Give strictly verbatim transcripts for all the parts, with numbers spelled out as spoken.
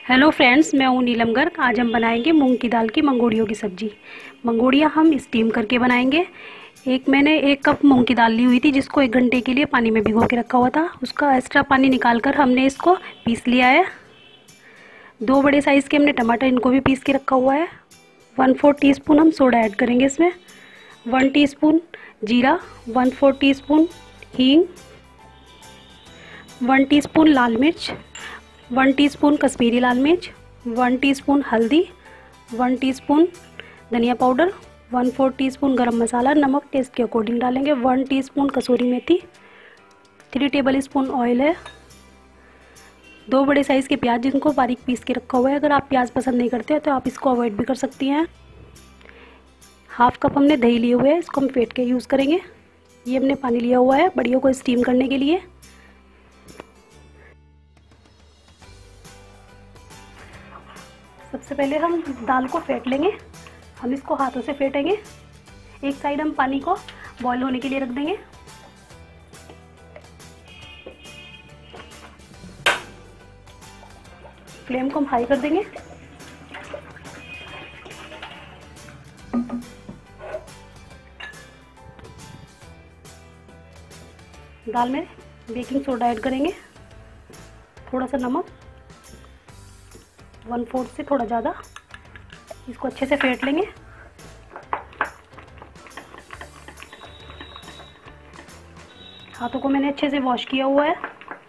Hello friends, मैं हूँ नीलम गर्ग। आज हम बनाएंगे मूंग की दाल की मंगोड़ियों की सब्ज़ी। मंगोड़ियाँ हम स्टीम करके बनाएंगे। एक मैंने एक कप मूंग की दाल ली हुई थी, जिसको एक घंटे के लिए पानी में भिगो के रखा हुआ था। उसका एक्स्ट्रा पानी निकाल कर हमने इसको पीस लिया है। दो बड़े साइज़ के हमने टमाटर, इनको भी पीस के रखा हुआ है। वन फोर टी स्पून हम सोडा ऐड करेंगे इसमें। वन टी स्पून जीरा, वन फोर टी स्पून हींग, वन टीस्पून लाल मिर्च, वन टीस्पून कश्मीरी लाल मिर्च, वन टीस्पून हल्दी, वन टीस्पून धनिया पाउडर, वन फोर टीस्पून गरम मसाला, नमक टेस्ट के अकॉर्डिंग डालेंगे, वन टीस्पून कसूरी मेथी, थ्री टेबल स्पून ऑयल है। दो बड़े साइज़ के प्याज, जिनको बारीक पीस के रखा हुआ है। अगर आप प्याज पसंद नहीं करते हो तो आप इसको अवॉइड भी कर सकती हैं। हाफ कप हमने दही लिए हुए हैं, इसको हम फेंट के यूज़ करेंगे। ये हमने पानी लिया हुआ है बड़ियों को स्टीम करने के लिए। सबसे पहले हम दाल को फेंट लेंगे। हम इसको हाथों से फेंटेंगे। एक साइड हम पानी को बॉईल होने के लिए रख देंगे। फ्लेम को हम हाई कर देंगे। दाल में बेकिंग सोडा ऐड करेंगे, थोड़ा सा नमक, वन फोर्थ से थोड़ा ज़्यादा। इसको अच्छे से फेंट लेंगे। हाथों को मैंने अच्छे से वॉश किया हुआ है।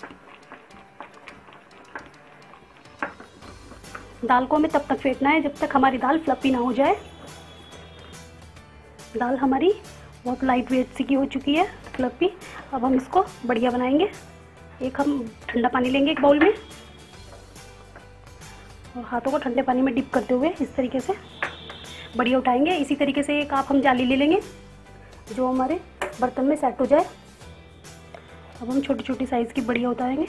दाल को हमें तब तक फेंटना है जब तक हमारी दाल फ्लफी ना हो जाए। दाल हमारी बहुत लाइट वेट सी की हो चुकी है, फ्लफी। अब हम इसको बढ़िया बनाएंगे। एक हम ठंडा पानी लेंगे एक बाउल में, और हाथों को ठंडे पानी में डिप करते हुए इस तरीके से बढ़िया उठाएंगे। इसी तरीके से एक आप हम जाली ले लेंगे जो हमारे बर्तन में सेट हो जाए। अब हम छोटी छोटी साइज़ की बढ़िया उतारेंगे।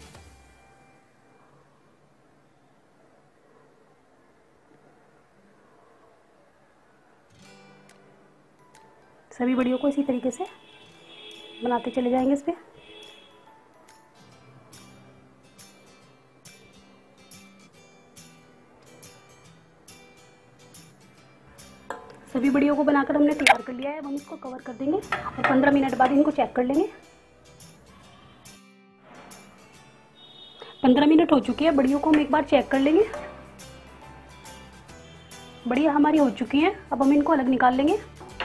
सभी बढ़ियों को इसी तरीके से बनाते चले जाएंगे इस पर। सभी बढ़ियों को बनाकर हमने तैयार कर लिया है। अब हम इसको कवर कर देंगे और पंद्रह मिनट बाद इनको चेक कर लेंगे। पंद्रह मिनट हो चुके हैं। बढ़ियों को हम एक बार चेक कर लेंगे। बढ़िया हमारी हो चुकी हैं। अब हम इनको अलग निकाल लेंगे।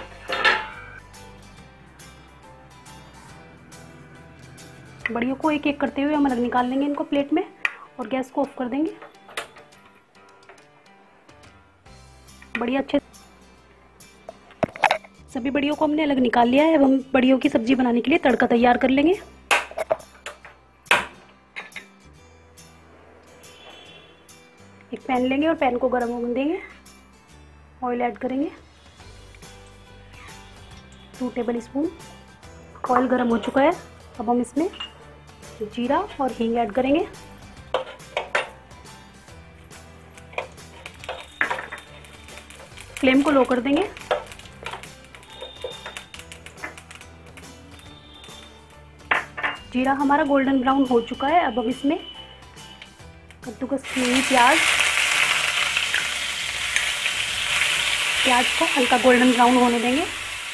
बढ़ियों को एक एक करते हुए हम अलग निकाल लेंगे इनको प्लेट में, और गैस को ऑफ कर देंगे। बढ़िया अच्छे सभी बढ़ियों को हमने अलग निकाल लिया है। अब हम बढ़ियों की सब्जी बनाने के लिए तड़का तैयार कर लेंगे। एक पैन लेंगे और पैन को गर्म होने देंगे। ऑयल ऐड करेंगे, टू टेबल स्पून। ऑयल गर्म हो चुका है। अब हम इसमें जीरा और हींग ऐड करेंगे। फ्लेम को लो कर देंगे। जीरा हमारा गोल्डन ब्राउन हो चुका है। अब हम इसमें कद्दूकस की हुई प्याज प्याज को हल्का गोल्डन ब्राउन होने देंगे।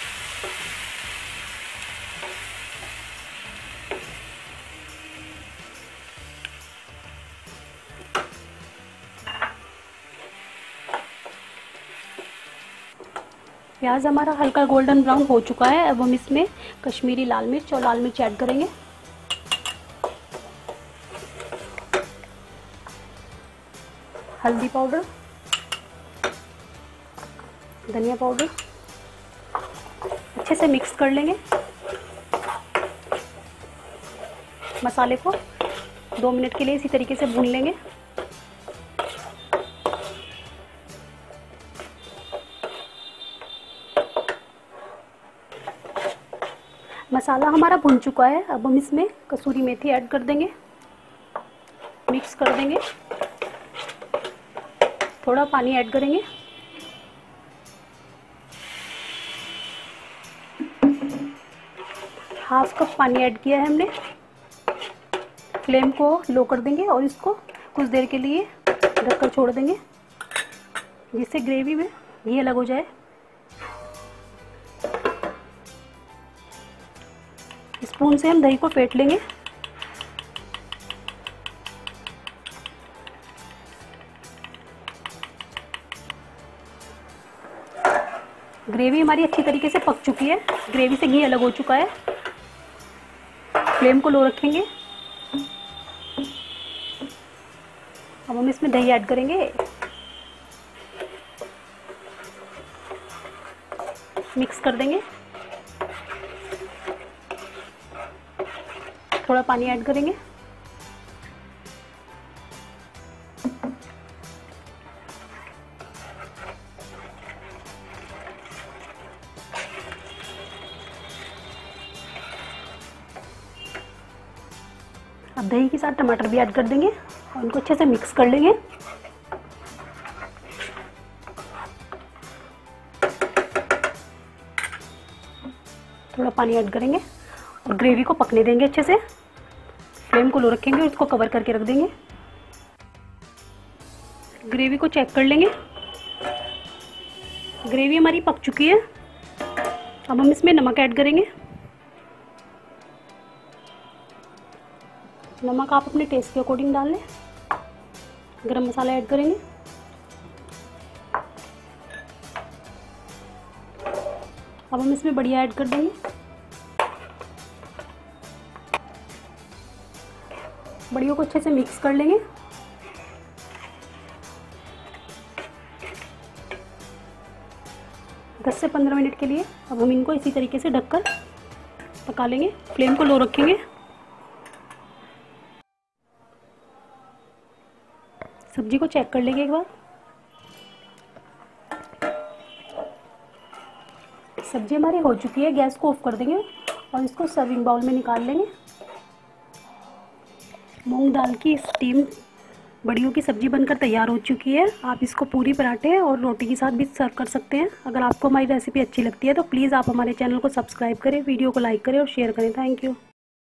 प्याज हमारा हल्का गोल्डन ब्राउन हो चुका है। अब हम इसमें कश्मीरी लाल मिर्च और लाल मिर्च ऐड करेंगे। हल्दी पाउडर, धनिया पाउडर, अच्छे से मिक्स कर लेंगे। मसाले को दो मिनट के लिए इसी तरीके से भून लेंगे। मसाला हमारा भुन चुका है। अब हम इसमें कसूरी मेथी ऐड कर देंगे, मिक्स कर देंगे। थोड़ा पानी ऐड करेंगे। हाफ कप पानी ऐड किया है हमने। फ्लेम को लो कर देंगे और इसको कुछ देर के लिए ढककर छोड़ देंगे जिससे ग्रेवी में घी अलग हो जाए। स्पून से हम दही को फेंट लेंगे। ग्रेवी हमारी अच्छी तरीके से पक चुकी है, ग्रेवी से घी अलग हो चुका है। फ्लेम को लो रखेंगे। अब हम इसमें दही ऐड करेंगे, मिक्स कर देंगे। थोड़ा पानी ऐड करेंगे। अब दही के साथ टमाटर भी ऐड कर देंगे और इनको अच्छे से मिक्स कर लेंगे। थोड़ा पानी ऐड करेंगे और ग्रेवी को पकने देंगे अच्छे से। फ्लेम को लो रखेंगे और इसको कवर करके रख देंगे। ग्रेवी को चेक कर लेंगे। ग्रेवी हमारी पक चुकी है। अब हम इसमें नमक ऐड करेंगे। नमक आप अपने टेस्ट के अकॉर्डिंग डाल लें। गरम मसाला ऐड करेंगे। अब हम इसमें बढ़िया ऐड कर देंगे। बढ़िया को अच्छे से मिक्स कर लेंगे। दस से पंद्रह मिनट के लिए अब हम इनको इसी तरीके से ढककर पका लेंगे। फ्लेम को लो रखेंगे। सब्जी को चेक कर लेंगे एक बार। सब्जी हमारी हो चुकी है। गैस को ऑफ कर देंगे और इसको सर्विंग बाउल में निकाल लेंगे। मूंग दाल की स्टीम बड़ियों की सब्जी बनकर तैयार हो चुकी है। आप इसको पूरी पराठे और रोटी के साथ भी सर्व कर सकते हैं। अगर आपको हमारी रेसिपी अच्छी लगती है तो प्लीज़ आप हमारे चैनल को सब्सक्राइब करें, वीडियो को लाइक करें और शेयर करें। Thank you.